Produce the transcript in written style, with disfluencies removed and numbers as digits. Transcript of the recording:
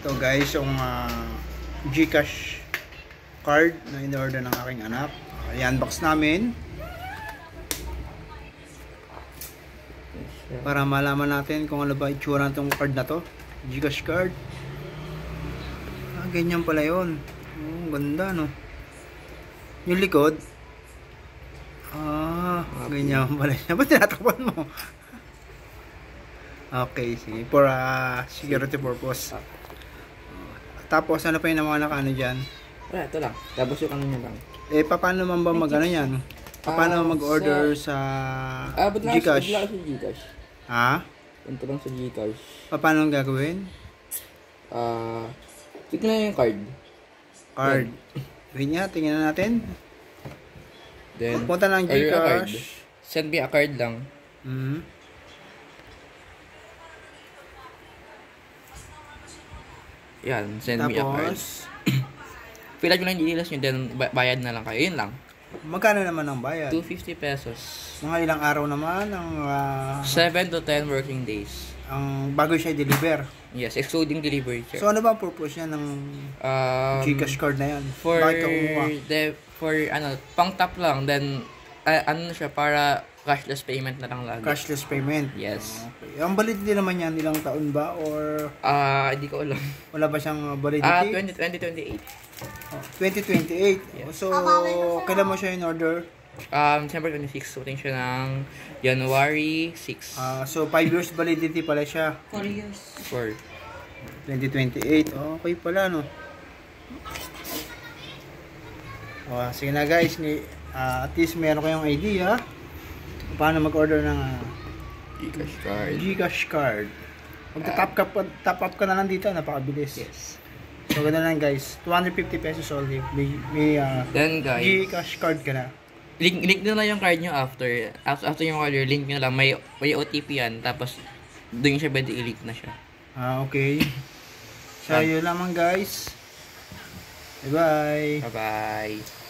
Ito guys, yung GCash card na in-order ng aking anak. I-unbox namin para malaman natin kung ano ba itsura ng card na to. GCash card. Ganyan pala yun. Ganda no. Yung likod. Ganyan pala siya. Ba't tinatakpan mo? Okay, sige. For security purpose. Tapos, ano pa yung mga nakaano dyan? Wala, ito lang. Tapos yung ano nyo lang. Paano naman ba mag-ano yan? Paano mag-order sa GCash? Punta lang sa GCash. Ha? Punta lang sa GCash. Paano ang gagawin? Click na yung card. Card. Wait nga, tingnan natin. Then, punta ng GCash. Send me a card lang. Yan, send me a card. Fill out nyo lang yung details nyo, then bayad na lang kayo. Yun lang. Magkano naman ang bayad? 250 pesos. Mga ilang araw naman ang 7 to 10 working days. Ang bago siya i-deliver. Yes, excluding delivery charge. So ano ba ang purpose niya ng GCash card na yan? For pang tap lang, then ano siya, para cashless payment na lang lagi. Cashless payment? Yes. Okay. Ang validity naman yan, ilang taon ba? Or hindi ko alam. Wala ba siyang validity? 2028. 2028. Yes. So, kailan mo siya in order? December 26. Suting siya ng January 6. So, 5 years validity pala siya. 4 years. 4. 2028. Okay pala, no? Sige na guys. At least meron kayong idea paano mag-order ng GCash card. Top up ka na lang dito. Napakabilis. Yes. So, ganda lang guys. 250 pesos only. May then guys, GCash card ka na. Link nyo lang yung card nyo after yung order. Link nyo lang. May OTP yan. Tapos, doon siya pwede i-link na siya. Okay. So, yun lamang guys. Bye-bye. Bye-bye.